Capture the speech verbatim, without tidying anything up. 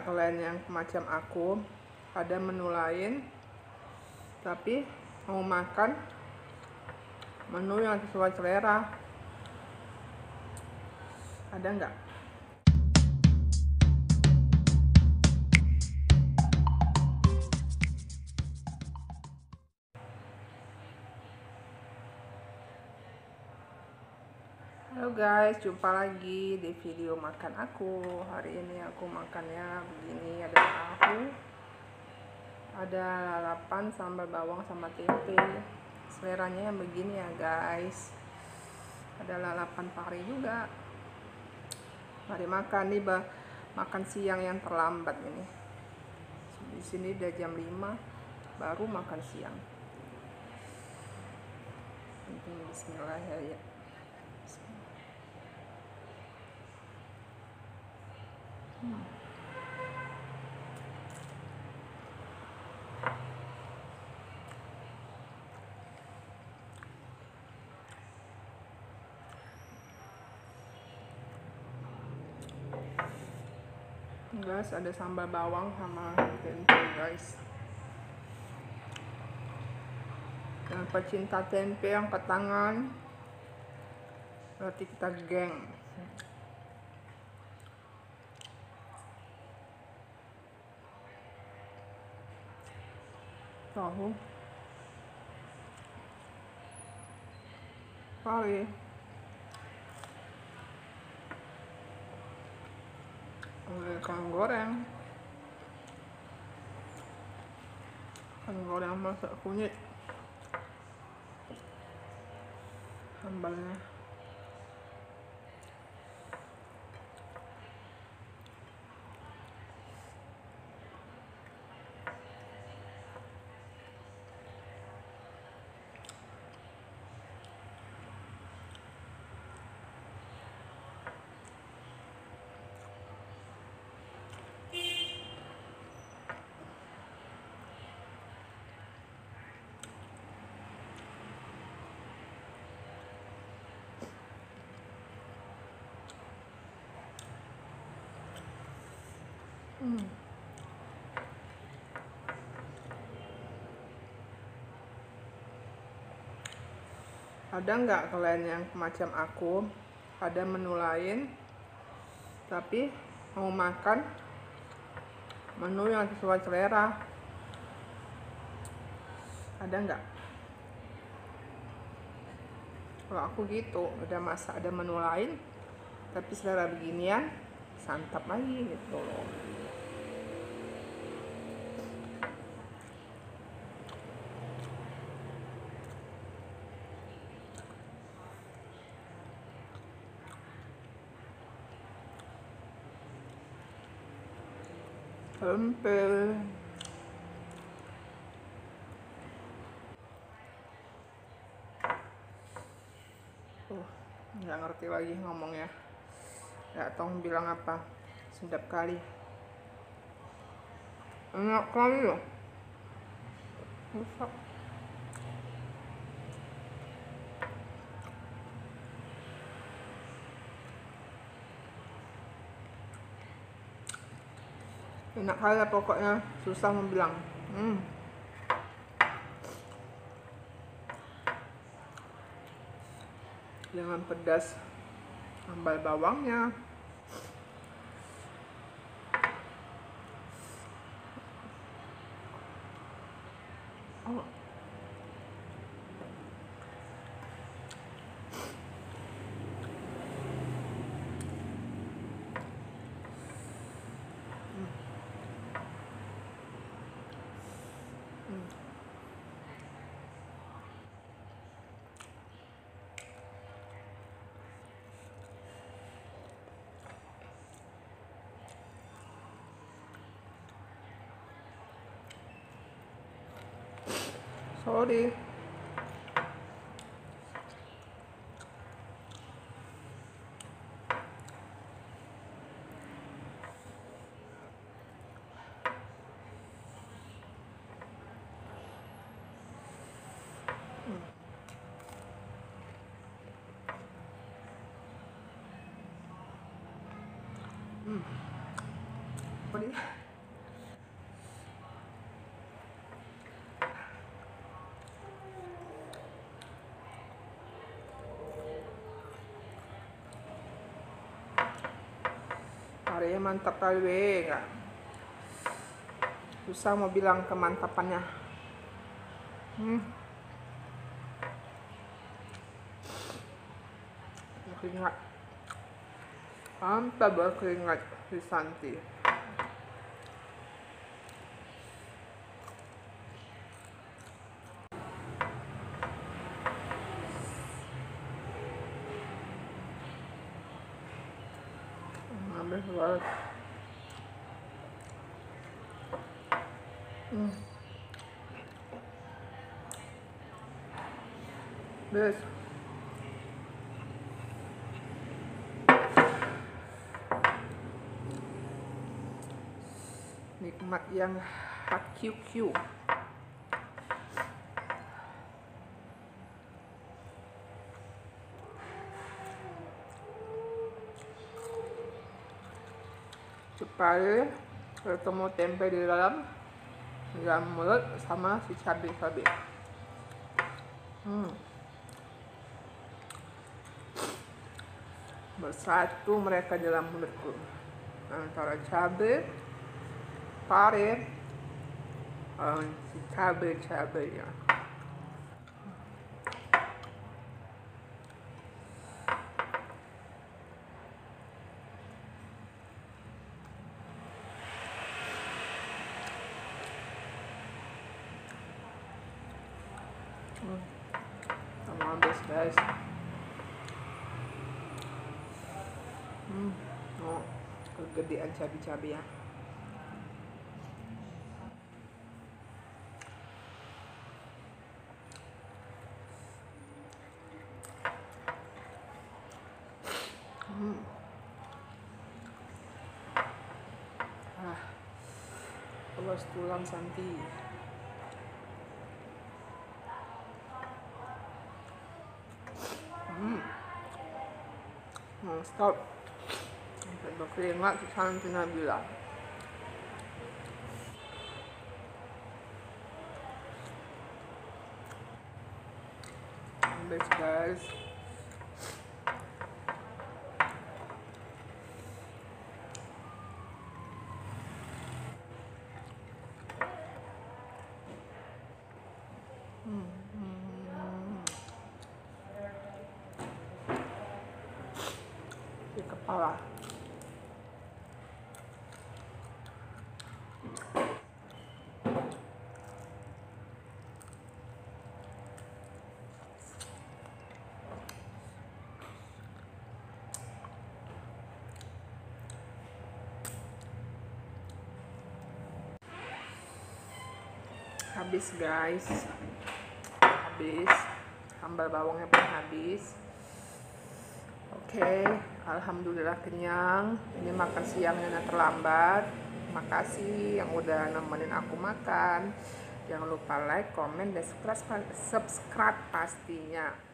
kalian yang macam aku, ada menu lain tapi mau makan menu yang sesuai selera? Ada nggak? Halo guys, jumpa lagi di video makan aku. Hari ini aku makannya begini, ada tahu, ada lalapan, sambal bawang sama tempe. Seleranya yang begini ya guys. Ada lalapan pari juga. Mari makan nih, bah. Makan siang yang terlambat ini. Di sini udah jam lima baru makan siang. Bismillahirrahmanirrahim. Hmm. Guys, ada sambal bawang sama tempe guys. Dan pecinta tempe yang angkat tangan, berarti kita geng. Tahu pari, ikan goreng, ikan goreng masak kunyit, sambalnya. Hmm. Ada nggak kalian yang macam aku, ada menu lain tapi mau makan menu yang sesuai selera? Ada nggak? Kalau aku gitu, udah masak ada menu lain tapi selera beginian, santap lagi gitu loh. Tempe. Uh, nggak ngerti lagi ngomongnya. Nggak tahu bilang apa. Sedap kali. Enak kali loh. Rusak. Enak kali ya pokoknya, susah membilang. Hmm. Dengan pedas sambal bawangnya. Oh. Hmm. Sorry. Hmm. Hmm. What do you hari ini mantap kali weh, nggak susah mau bilang kemantapannya. hmm. Keringat mantap banget, keringat si Santi. Habis banget. Hmm. Bes. Nikmat yang hakiki. Supaya ketemu tempe di dalam di dalam mulut sama si cabai-cabai. Hmm. Bersatu mereka dalam mulutku, antara cabai, pare, um, si cabai-cabai ya. Hmm. Sama habis guys. Hmm. Oh, kegedean cabai-cabai ya. Hmm. Ah, pulas tulang Santi. Hmm. Hmm, stop. Sampai berkeringat si Santi Nabila. Habis guys. Hmm. Hmm. Di kepala. Habis guys, habis sambal bawangnya pun habis. Oke, okay. Alhamdulillah kenyang. Ini makan siangnya terlambat. Makasih yang udah nemenin aku makan. Jangan lupa like, komen, dan subscribe pastinya.